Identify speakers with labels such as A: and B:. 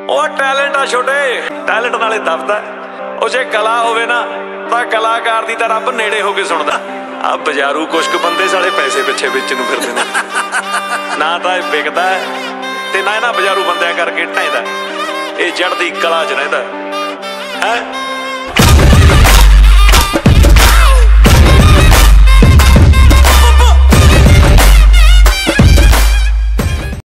A: ਉਹ ਟੈਲੈਂਟ ਆ ਛੋਟੇ, ਟੈਲੈਂਟ ਨਾਲੇ ਦਬਦਾ। ਉਹ ਜੇ ਕਲਾ ਹੋਵੇ ਨਾ ਤਾਂ ਕਲਾਕਾਰ ਦੀ ਤਾਂ ਰੱਬ ਨੇੜੇ ਹੋ ਕੇ ਸੁਣਦਾ। ਆ ਬਾਜ਼ਾਰੂ ਕੁਛ ਕੁ ਬੰਦੇ ਸਾਲੇ ਪੈਸੇ ਪਿੱਛੇ ਵੇਚਣ ਨੂੰ ਫਿਰਦੇ ਨੇ। ਨਾ ਤਾਂ ਇਹ ਵਿਕਦਾ ਤੇ ਨਾ ਇਹਨਾਂ ਬਾਜ਼ਾਰੂ ਬੰਦਿਆਂ ਕਰਕੇ ਢਾਈਦਾ। ਇਹ ਜੜਦੀ ਕਲਾ 'ਚ ਰਹਿੰਦਾ ਹੈ।